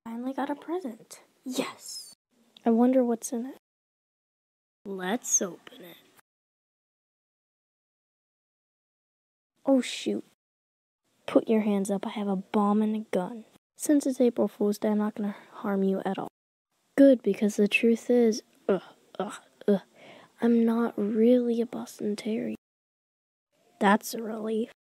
Finally got a present. Yes! I wonder what's in it. Let's open it. Oh shoot. Put your hands up, I have a bomb and a gun. Since it's April Fool's Day, I'm not gonna harm you at all. Good, because the truth is, I'm not really a Boston Terrier. That's a relief.